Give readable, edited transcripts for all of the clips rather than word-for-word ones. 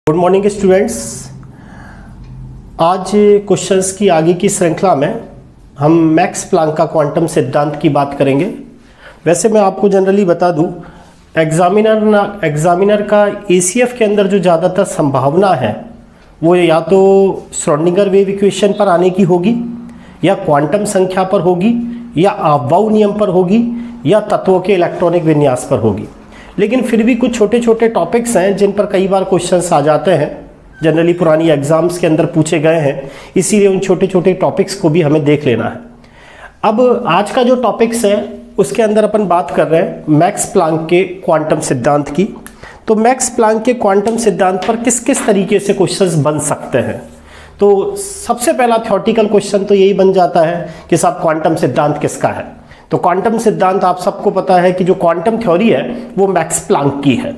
Good morning students. आज questions की आगे की श्रृंखला में हम मैक्स प्लांक का क्वांटम सिद्धांत की बात करेंगे। वैसे मैं आपको जनरली बता दूं, एग्जामिनर का एसीएफ के अंदर जो ज़्यादातर संभावना है वो या तो श्रोडिंगर वेव इक्वेशन पर आने की होगी, या क्वांटम संख्या पर होगी, या अफबाउ नियम पर होगी, या तत्वों के इलेक्ट्रॉनिक विन्यास पर होगी। लेकिन फिर भी कुछ छोटे छोटे टॉपिक्स हैं जिन पर कई बार क्वेश्चंस आ जाते हैं, जनरली पुरानी एग्जाम्स के अंदर पूछे गए हैं, इसीलिए उन छोटे छोटे टॉपिक्स को भी हमें देख लेना है। अब आज का जो टॉपिक्स है उसके अंदर अपन बात कर रहे हैं मैक्स प्लांक के क्वांटम सिद्धांत की। तो मैक्स प्लांक के क्वांटम सिद्धांत पर किस किस तरीके से क्वेश्चंस बन सकते हैं। तो सबसे पहला थ्योरेटिकल क्वेश्चन तो यही बन जाता है कि साहब क्वांटम सिद्धांत किसका है। तो क्वांटम सिद्धांत आप सबको पता है कि जो क्वांटम थ्योरी है वो मैक्स प्लांक की है।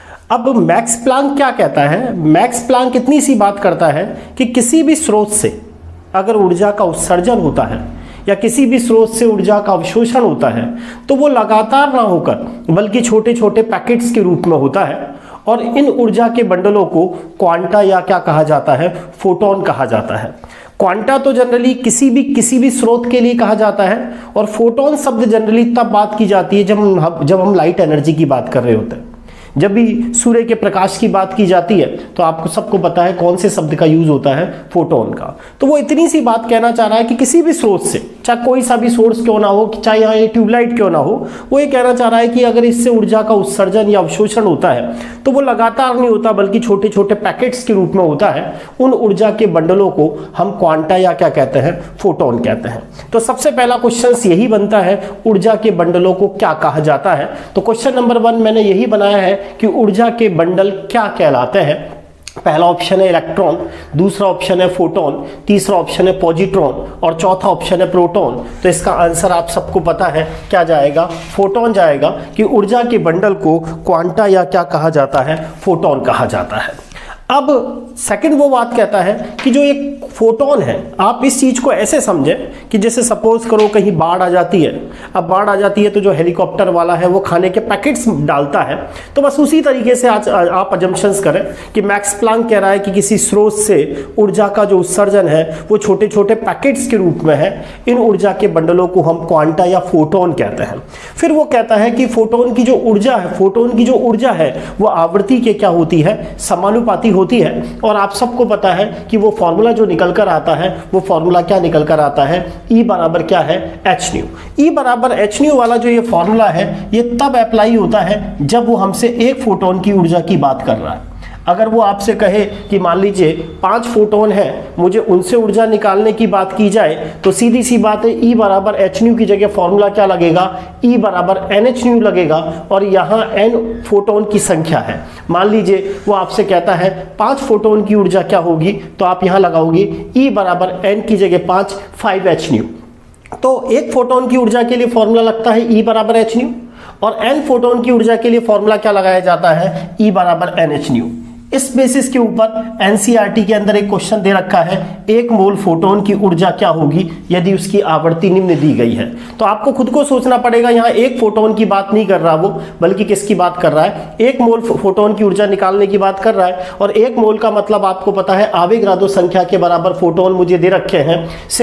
अब मैक्स प्लांक क्या कहता है? मैक्स प्लांक इतनी सी बात करता है कि किसी भी स्रोत से अगर ऊर्जा का उत्सर्जन होता है या किसी भी स्रोत से ऊर्जा का अवशोषण होता है तो वो लगातार ना होकर बल्कि छोटे छोटे पैकेट्स के रूप में होता है, और इन ऊर्जा के बंडलों को क्वांटा या क्या कहा जाता है, फोटोन कहा जाता है। क्वांटा तो जनरली किसी भी स्रोत के लिए कहा जाता है, और फोटोन शब्द जनरली तब बात की जाती है जब हम लाइट एनर्जी की बात कर रहे होते हैं। जब भी सूर्य के प्रकाश की बात की जाती है तो आपको सबको पता है कौन से शब्द का यूज होता है, फोटोन का। तो वो इतनी सी बात कहना चाह रहा है कि किसी भी स्रोत से, चाहे कोई सा भी सोर्स क्यों ना हो, चाहे यहाँ ये ट्यूबलाइट क्यों ना हो, वो ये कहना चाह रहा है कि अगर इससे ऊर्जा का उत्सर्जन या अवशोषण होता है तो वो लगातार नहीं होता बल्कि छोटे छोटे पैकेट्स के रूप में होता है। उन ऊर्जा के बंडलों को हम क्वांटा या क्या कहते हैं, फोटोन कहते हैं। तो सबसे पहला क्वेश्चन यही बनता है, ऊर्जा के बंडलों को क्या कहा जाता है। तो क्वेश्चन नंबर 1 मैंने यही बनाया है कि ऊर्जा के बंडल क्या कहलाते हैं। पहला ऑप्शन है इलेक्ट्रॉन, दूसरा ऑप्शन है फोटोन, तीसरा ऑप्शन है पॉजिट्रॉन, और चौथा ऑप्शन है प्रोटॉन। तो इसका आंसर आप सबको पता है क्या जाएगा, फोटोन जाएगा, कि ऊर्जा के बंडल को क्वांटा या क्या कहा जाता है, फोटोन कहा जाता है। अब सेकंड वो बात कहता है कि जो एक फोटोन है, आप इस चीज को ऐसे समझें कि जैसे सपोज करो कहीं बाढ़ आ जाती है। अब बाढ़ आ जाती है तो जो हेलीकॉप्टर वाला है वो खाने के पैकेट्स डालता है। तो बस उसी तरीके से आज आप अजम्पशंस करें कि मैक्स प्लांक कह रहा है कि किसी स्रोत से ऊर्जा का जो उत्सर्जन है वो छोटे छोटे पैकेट्स के रूप में है। इन ऊर्जा के बंडलों को हम क्वांटा या फोटोन कहते हैं। फिर वो कहता है कि फोटोन की जो ऊर्जा है, फोटोन की जो ऊर्जा है वो आवृत्ति के क्या होती है, समानुपाती होती है। और आप सबको पता है कि वो फॉर्मूला जो निकल कर आता है, वो फॉर्मूला क्या निकल कर आता है, E बराबर क्या है, एच न्यू। E बराबर एच न्यू वाला जो ये फॉर्मूला है ये तब अप्लाई होता है जब वो हमसे एक फोटोन की ऊर्जा की बात कर रहा है। अगर वो आपसे कहे कि मान लीजिए 5 फोटोन है, मुझे उनसे ऊर्जा निकालने की बात की जाए, तो सीधी सी बात है E बराबर एच न्यू की जगह फॉर्मूला क्या लगेगा, E बराबर एन एच न्यू लगेगा। और यहाँ n फोटोन की संख्या है। मान लीजिए वो आपसे कहता है 5 फोटोन की ऊर्जा क्या होगी, तो आप यहाँ लगाओगे E बराबर n की जगह 5 एच न्यू। तो एक फोटोन की ऊर्जा के लिए फॉर्मूला लगता है E बराबर एच न्यू, और n फोटोन की ऊर्जा के लिए फॉर्मूला क्या लगाया जाता है, E बराबर एन एच न्यू। इस बेसिस के ऊपर एनसीईआरटी के अंदर एक क्वेश्चन दे रखा है, 1 मोल फोटोन की ऊर्जा क्या होगी यदि उसकी आवृत्ति निम्न दी गई है। तो आपको खुद को सोचना पड़ेगा, यहाँ 1 फोटोन की बात नहीं कर रहा वो, बल्कि किसकी बात कर रहा है, 1 मोल फोटोन की ऊर्जा निकालने की बात कर रहा है। और 1 मोल का मतलब आपको पता है आवेगरादों संख्या के बराबर फोटोन मुझे दे रखे हैं,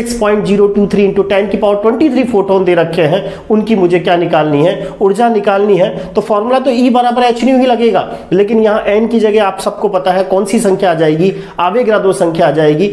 6.023 × 10⁻23 फोटोन दे रखे हैं। उनकी मुझे क्या निकालनी है, ऊर्जा निकालनी है। तो फॉर्मूला तो E बराबर एच न्यू ही लगेगा, लेकिन यहाँ n की जगह आप सबको पता है कौन सी संख्या आ जाएगी, आवेगरादों संख्या आ जाएगी।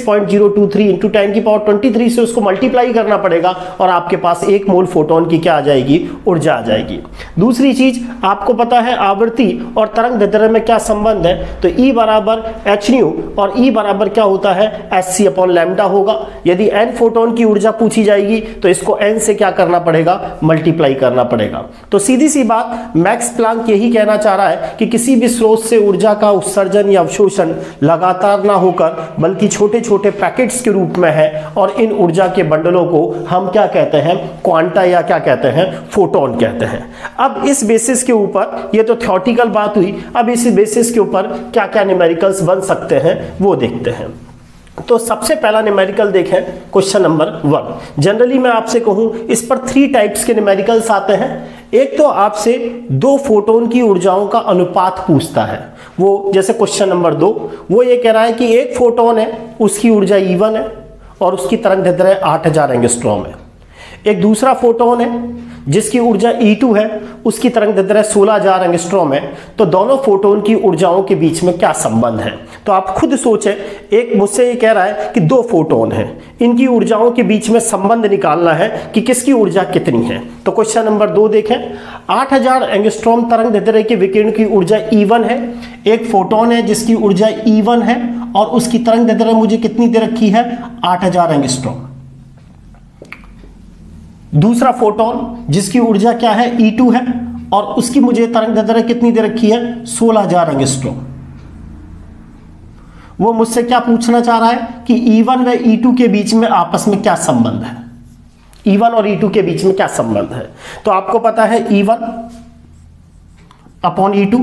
6.023 × 10⁻23 से उसको मल्टीप्लाई करना पड़ेगा और आपके पास 1 मोल फोटोन की क्या आ जाएगी, ऊर्जा आ जाएगी। दूसरी चीज आपको पता है आवर्ती और तरंग दैर्ध्य में क्या संबंध है, तो E बराबर एच न्यू और E बराबर क्या होता है, hc/λ होगा। यदि n फोटोन की ऊर्जा पूछी जाएगी तो इसको n से क्या करना पड़ेगा, मल्टीप्लाई करना पड़ेगा। तो सीधी सी बात मैक्स प्लांक यही कहना चाह रहा है कि किसी भी स्रोत से ऊर्जा का उत्सर्जन या अवशोषण लगातार ना होकर बल्कि छोटे छोटे पैकेट्स के रूप में है, और इन ऊर्जा के बंडलों को हम क्या कहते हैं, क्वांटा या क्या कहते हैं, फोटोन कहते हैं। अब इस बेसिस के ऊपर, ये तो थ्योरेटिकल बात हुई, अब इस बेसिस के ऊपर क्या क्या न्यूमेरिकल्स बन सकते हैं वो देखते हैं। तो सबसे पहला न्यूमेरिकल देखें, क्वेश्चन नंबर 1। जनरली मैं आपसे कहूं इस पर 3 टाइप्स के न्यूमेरिकल्स आते हैं। एक तो आपसे दो फोटोन की ऊर्जाओं का अनुपात पूछता है, वो जैसे क्वेश्चन नंबर 2, वो ये कह रहा है कि एक फोटोन है उसकी ऊर्जा E1 है और उसकी तरंगदैर्ध्य 8000 एंगस्ट्रॉम है। एक दूसरा फोटोन है जिसकी ऊर्जा E2 है, उसकी तरंगदैर्ध्य 16000 एंगस्ट्रॉम है। तो दोनों फोटोन की ऊर्जाओं के बीच में क्या संबंध है? तो आप खुद सोचें, एक मुझसे ये कह रहा है कि दो फोटोन हैं, इनकी ऊर्जाओं के बीच में संबंध निकालना है कि किसकी ऊर्जा कितनी है। तो क्वेश्चन नंबर 2 देखें, 8000 एंगस्ट्रॉम तरंगदैर्ध्य के विकिरण की ऊर्जा E1 है, एक फोटोन है जिसकी ऊर्जा E1 है और उसकी तरंगदैर्ध्य मुझे कितनी दे रखी है? 8000 एंगस्ट्रॉम। दूसरा फोटोन जिसकी ऊर्जा क्या है? E2 है और उसकी मुझे तरंगदैर्ध्य कितनी दे रखी है? 16000 एंगस्ट्रॉम। वो मुझसे क्या पूछना चाह रहा है कि E1 व E2 के बीच में आपस में क्या संबंध है, E1 और E2 के बीच में क्या संबंध है। तो आपको पता है E1 अपॉन E2,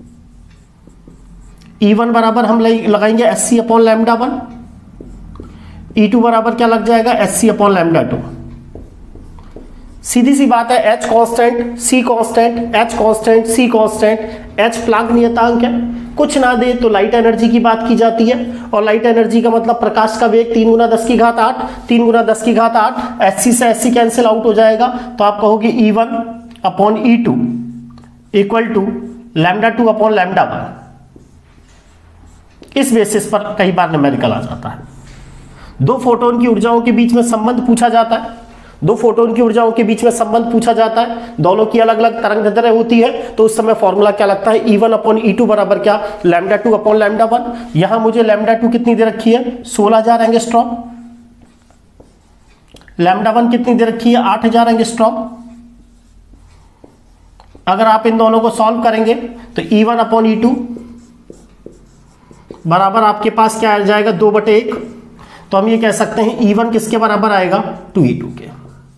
E1 बराबर हम लगाएंगे SC अपॉन लैम्डा 1, E2 बराबर क्या लग जाएगा? SC upon lambda 2। सीधी सी बात है, H constant, C constant, H constant, C constant, H Planck नियतांक है। कुछ ना दे तो लाइट एनर्जी की बात की जाती है और लाइट एनर्जी का मतलब प्रकाश का वेग 3 × 10⁸, 3 × 10⁸। SC से SC कैंसिल आउट हो जाएगा, तो आप कहोगे E1 upon E2 equal to lambda 2 upon lambda 1। इस बेसिस पर कई बार न्यूमेरिकल आ जाता है। दो फोटोन की ऊर्जाओं के बीच में संबंध पूछा जाता है, दो फोटोन की ऊर्जाओं के बीच में संबंध पूछा जाता है, दोनों की अलग अलग तरंगदैर्ध्य होती है, तो उस समय फॉर्मूला क्या लगता है? E1 अपॉन E2 बराबर क्या? Lambda 2 upon lambda 1। यहां मुझे लैम्डा 2 कितनी दे रखी है? 16000 एंगस्ट्रॉम। लैम्डा 1 कितनी दे रखी है? 8000 एंगस्ट्रॉम। अगर आप इन दोनों को सॉल्व करेंगे तो E1 अपॉन E2 बराबर आपके पास क्या आ जाएगा? 2/1। तो हम ये कह सकते हैं E1 किसके बराबर आएगा? 2E2 के।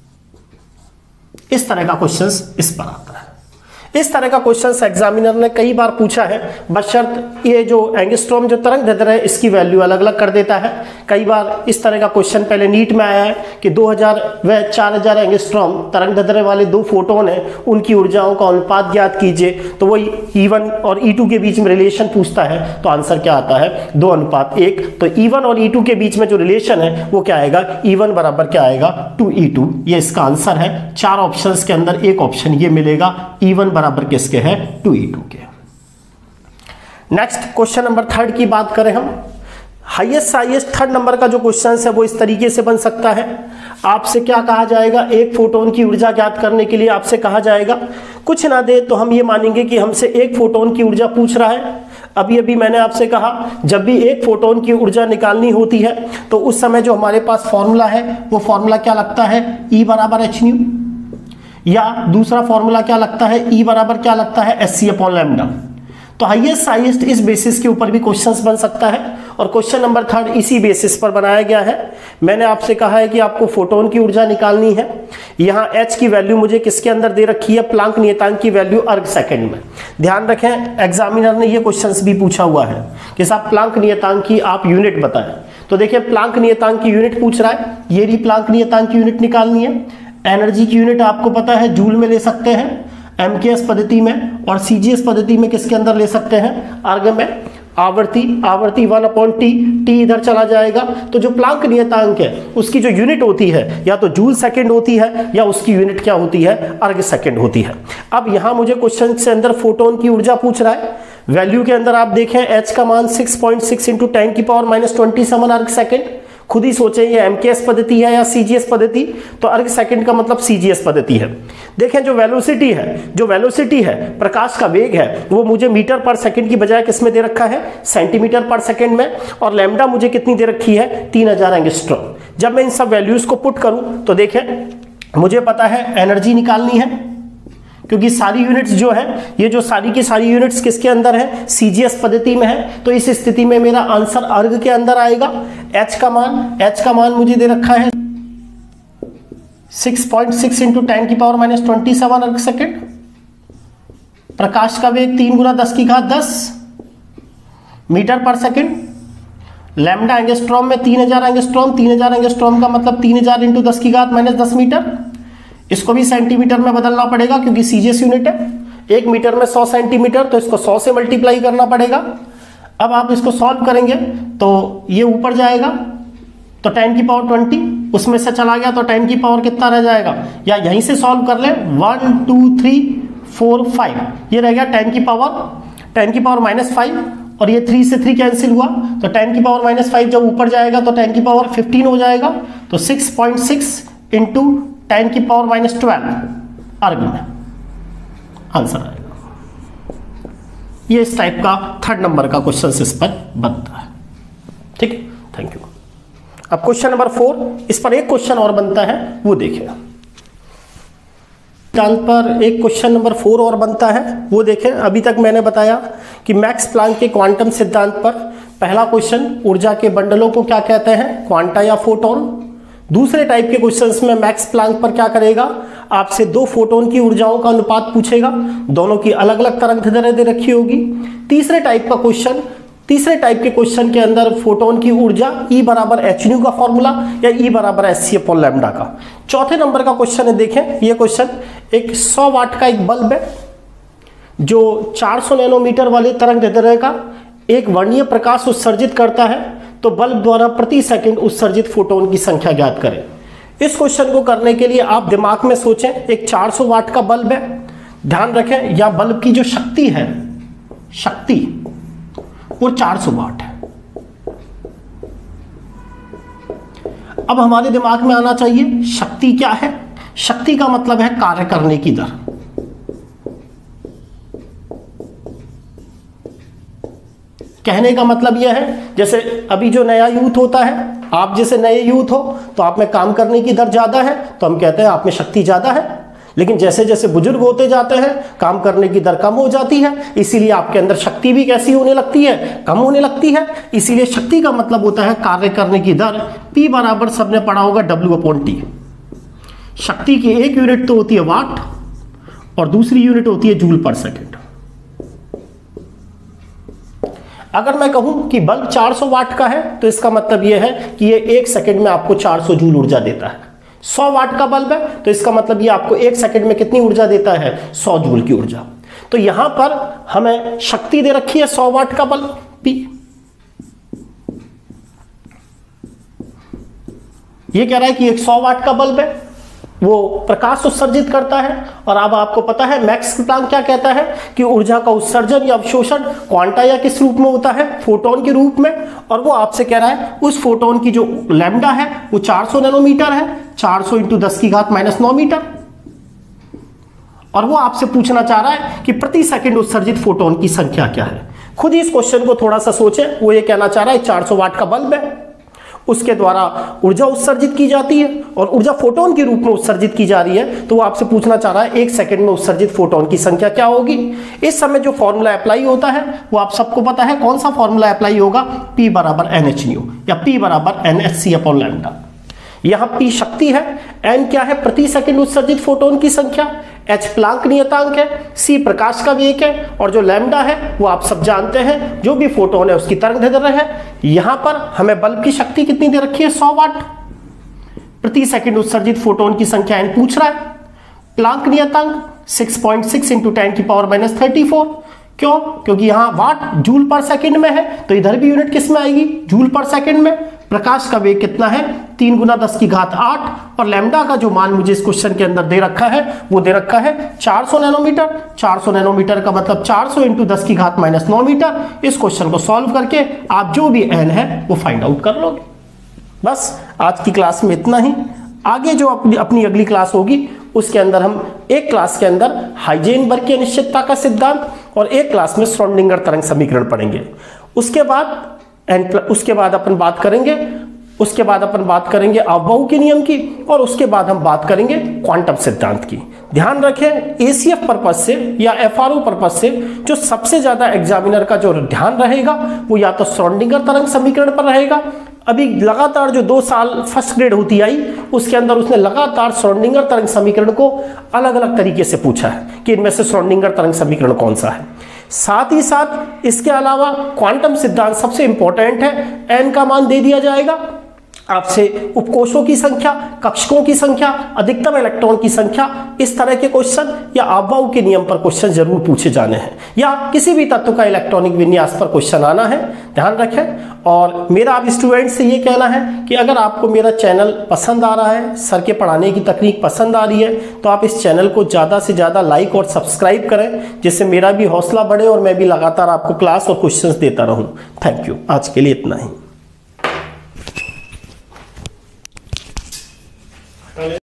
इस तरह का क्वेश्चंस इस पर आता है। इस तरह का क्वेश्चंस एग्जामिनर ने कई बार पूछा है, बशर्त ये जो एंगस्ट्रॉम जो तरंगदैर्ध्य है इसकी वैल्यू अलग अलग कर देता है। कई बार इस तरह का क्वेश्चन पहले नीट में आया है कि 2000 व 4000 एंगस्ट्रॉम तरंगदैर्ध्य वाले दो फोटोन हैं, उनकी ऊर्जाओं का अनुपात ज्ञात कीजिए। तो वही E1 और E2 के बीच में रिलेशन पूछता है, तो आंसर क्या आता है? 2:1। तो E1 और E2 के बीच में जो रिलेशन है वो क्या आएगा? E1 बराबर क्या आएगा? 2E2। ये इसका आंसर है। 4 ऑप्शंस के अंदर एक ऑप्शन ये मिलेगा, E1 बराबर किसके है? 2E2 के। नेक्स्ट क्वेश्चन नंबर 3 की बात करें हम, हाईएस्ट 3rd नंबर का जो क्वेश्चन है वो इस तरीके से बन सकता है। आपसे क्या कहा जाएगा? एक फोटोन की ऊर्जा ज्ञात करने के लिए आपसे कहा जाएगा, कुछ ना दे तो हम ये मानेंगे कि हमसे एक फोटोन की ऊर्जा पूछ रहा है। अभी मैंने आपसे कहा, जब भी एक फोटोन की ऊर्जा निकालनी होती है तो उस समय जो हमारे पास फॉर्मूला है वो फॉर्मूला क्या लगता है? E बराबर hν, या दूसरा फॉर्मूला क्या लगता है? E बराबर क्या लगता है? SC upon lambda. तो हाईएस्ट इस बेसिस के ऊपर भी क्वेश्चंस बन सकता है और क्वेश्चन नंबर 3 इसी बेसिस पर बनाया गया है। मैंने आपसे कहा है कि आपको फोटोन की ऊर्जा निकालनी है। यहाँ H की वैल्यू मुझे किसके अंदर दे रखी है? प्लैंक नियतांक की वैल्यू अर्ग सेकंड में। ध्यान रखें, एग्जामिनर ने ये क्वेश्चंस भी पूछा हुआ है कि साहब प्लैंक नियतांक की आप यूनिट बताएं। तो देखिए, प्लैंक नियतांक की यूनिट पूछ रहा है, ये रही प्लैंक नियतांक की यूनिट निकालनी है। एनर्जी की यूनिट आपको पता है जूल में ले सकते हैं MKS पद्धति में, और CGS पद्धति में किसके अंदर ले सकते हैं? अर्ग में। आवर्ती 1/T, T इधर चला जाएगा। तो जो प्लैंक नियतांक है उसकी जो यूनिट होती है या तो जूल सेकंड होती है या उसकी यूनिट क्या होती है? अर्ग सेकंड होती है। अब यहां मुझे क्वेश्चन से अंदर फोटोन की ऊर्जा पूछ रहा है। वैल्यू के अंदर आप देखें H का मान 6.6 × 10⁻27 अर्ग सेकंड। खुद ही सोचें ये MKS पद्धति है या CGS पद्धति? तो अर्ग सेकंड का मतलब CGS पद्धति है। देखें, जो वेलोसिटी है प्रकाश का वेग है वो मुझे मीटर पर सेकंड की बजाय किस में दे रखा है? सेंटीमीटर पर सेकंड में। और लैम्डा मुझे कितनी दे रखी है? 3000 एंगस्ट्रॉम। जब मैं इन सब वैल्यूज को पुट करूं तो देखें, मुझे पता है एनर्जी निकालनी है, क्योंकि सारी यूनिट्स जो है, ये जो सारी की सारी यूनिट्स किसके अंदर है? CGS पद्धति में है। तो इस स्थिति में मेरा आंसर अर्ग के अंदर आएगा। H का मान मुझे दे रखा है 6.6 × 10⁻27 अर्ग सेकंड। प्रकाश का वेग 3 × 10⁻10 मीटर पर सेकंड। लैम्डा एंगस्ट्रॉम में 3000 एंगस्ट्रॉम, 3000 एंगस्ट्रॉम का मतलब 3000 × 10⁻10 मीटर। इसको भी सेंटीमीटर में बदलना पड़ेगा क्योंकि सीजीएस यूनिट है। 1 मीटर में 100 सेंटीमीटर, तो इसको 100 से मल्टीप्लाई करना पड़ेगा। अब आप इसको सॉल्व करेंगे तो ये ऊपर जाएगा तो 10 की पावर 20 उसमें से चला गया तो 10 की पावर कितना रह जाएगा, या यहीं से सॉल्व कर ले 1 2 3 4 5, ये रह गया 10 की पावर -5 और ये 3 से 3 कैंसिल हुआ तो 10 की पावर -5 जब ऊपर जाएगा तो 10 की पावर 15 हो जाएगा, तो 6.6 इंटू 10 की पावर -12 अर्ग में आंसर आएगा। ये इस टाइप का 3rd नंबर का क्वेश्चन इस पर बनता है। ठीक है, थैंक यू। अब क्वेश्चन नंबर 4, इस पर एक क्वेश्चन और बनता है, वो देखें। सिद्धांत पर एक क्वेश्चन नंबर 4 और बनता है, वो देखें। अभी तक मैंने बताया कि मैक्स प्लैंक के क्वांटम सिद्धांत पर पहला क्वेश्चन ऊर्जा के बंडलों को क्या कहते हैं, क्वांटा या फोटोन। दूसरे टाइप के क्वेश्चंस में मैक्स प्लैंक पर क्या करेगा, आपसे 2 फोटोन की ऊर्जाओं का अनुपात पूछेगा, दोनों की अलग अलग तरंग दे रखी होगी। तीसरे टाइप के क्वेश्चन के अंदर फोटोन की ऊर्जा E बराबर hν का फॉर्मूला या E बराबर hc/λ का। चौथे नंबर का क्वेश्चन है, देखें ये क्वेश्चन, एक 100 वाट का एक बल्ब है जो 400 नैनोमीटर वाले तरंग दैर्ध्य का एक वर्णीय प्रकाश उत्सर्जित करता है, तो बल्ब द्वारा प्रति सेकंड उत्सर्जित फोटोन की संख्या ज्ञात करें। इस क्वेश्चन को करने के लिए आप दिमाग में सोचें, एक 400 वाट का बल्ब है, ध्यान रखें या बल्ब की जो शक्ति है, शक्ति वो 400 वाट है। अब हमारे दिमाग में आना चाहिए शक्ति क्या है। शक्ति का मतलब है कार्य करने की दर। कहने का मतलब यह है, जैसे अभी जो नया यूथ होता है, आप जैसे नए यूथ हो तो आप में काम करने की दर ज्यादा है तो हम कहते हैं आप में शक्ति ज्यादा है, लेकिन जैसे जैसे बुजुर्ग होते जाते हैं काम करने की दर कम हो जाती है, इसीलिए आपके अंदर शक्ति भी कैसी होने लगती है, कम होने लगती है। इसीलिए शक्ति का मतलब होता है कार्य करने की दर। P बराबर सबने पढ़ा होगा W/T। शक्ति की एक यूनिट तो होती है वाट और दूसरी यूनिट होती है जूल पर सेकेंड। अगर मैं कहूं कि बल्ब 400 वाट का है तो इसका मतलब यह है कि ये 1 सेकंड में आपको 400 जूल ऊर्जा देता है। 100 वाट का बल्ब है तो इसका मतलब ये आपको 1 सेकंड में कितनी ऊर्जा देता है, 100 जूल की ऊर्जा। तो यहां पर हमें शक्ति दे रखी है 100 वाट का बल्ब P। ये कह रहा है कि एक 100 वाट का बल्ब है, वो प्रकाश उत्सर्जित करता है। और अब आपको पता है मैक्स प्लैंक क्या कहता है कि ऊर्जा का उत्सर्जन या अवशोषण क्वांटा या किस रूप में होता है, फोटोन के रूप में। और वो आपसे कह रहा है उस फोटोन की जो लैम्डा है वो 400 नैनोमीटर है, 400 × 10⁻⁹ मीटर। और वो आपसे पूछना चाह रहा है कि प्रति सेकंड उत्सर्जित फोटोन की संख्या क्या है। खुद ही इस क्वेश्चन को थोड़ा सा सोचें। वो ये कहना चाह रहा है 400 वाट का बल्ब है, उसके द्वारा ऊर्जा उत्सर्जित की जाती है और ऊर्जा फोटोन के रूप में उत्सर्जित की जा रही है। तो वो आपसे पूछना चाह रहा है 1 सेकंड में उत्सर्जित फोटोन की संख्या क्या होगी। इस समय जो फॉर्मूला अप्लाई होता है वो आप सबको पता है, कौन सा फॉर्मूला अप्लाई होगा, P बराबर nhν या P बराबर nhc/λ। यहां P शक्ति है, n क्या है, प्रति सेकंड उत्सर्जित फोटोन की संख्या, h प्लैंक नियतांक है, c प्रकाश का वेग है और जो लैम्डा है वो आप सब जानते हैं, जो भी फोटोन है उसकी तरंगदैर्ध्य है। यहां पर हमें बल्ब की शक्ति कितनी दे रखी है, 100 वाट। प्रति सेकंड उत्सर्जित फोटोन की संख्या n पूछ रहा है। प्लैंक नियतांक 6.6 × 10⁻34। क्यों? क्योंकि यहां वाट जूल पर सेकंड में है, तो इधर भी यूनिट किस में आएगी, जूल पर सेकंड में। प्रकाश का वेग कितना है, 3 × 10⁸ और लैम्डा का जो मान मुझे इस क्वेश्चन के अंदर दे रखा है वो दे रखा है 400 नैनोमीटर। 400 नैनोमीटर का मतलब 400 × 10⁻⁹ मीटर। इस क्वेश्चन को सॉल्व करके आप जो भी n है वो फाइंड आउट कर लोगे। बस आज की क्लास में इतना ही। आगे जो अपनी अगली क्लास होगी उसके अंदर हम एक क्लास के अंदर हाइजेनबर्ग की अनिश्चितता का सिद्धांत और एक क्लास में श्रोडिंगर तरंग समीकरण पढ़ेंगे। उसके बाद अपन बात करेंगे अफबाऊ के नियम की और उसके बाद हम बात करेंगे क्वांटम सिद्धांत की। ध्यान रखें एसीएफ पर्पज से या एफआरओ पर्पज से जो सबसे ज्यादा एग्जामिनर का जो ध्यान रहेगा वो या तो श्रोडिंगर तरंग समीकरण पर रहेगा। अभी लगातार जो 2 साल फर्स्ट ग्रेड होती आई उसके अंदर उसने लगातार श्रोडिंगर तरंग समीकरण को अलग अलग तरीके से पूछा है कि इनमें से श्रोडिंगर तरंग समीकरण कौन सा है। साथ ही साथ इसके अलावा क्वांटम सिद्धांत सबसे इंपॉर्टेंट है, n का मान दे दिया जाएगा आपसे उपकोषों की संख्या, कक्षकों की संख्या, अधिकतम इलेक्ट्रॉन की संख्या, इस तरह के क्वेश्चन या अफबाउ के नियम पर क्वेश्चन जरूर पूछे जाने हैं, या किसी भी तत्व का इलेक्ट्रॉनिक विन्यास पर क्वेश्चन आना है, ध्यान रखें। और मेरा आप स्टूडेंट से ये कहना है कि अगर आपको मेरा चैनल पसंद आ रहा है, सर के पढ़ाने की तकनीक पसंद आ रही है, तो आप इस चैनल को ज़्यादा से ज़्यादा लाइक और सब्सक्राइब करें, जिससे मेरा भी हौसला बढ़े और मैं भी लगातार आपको क्लास और क्वेश्चंस देता रहूं। Thank you. आज के लिए इतना ही।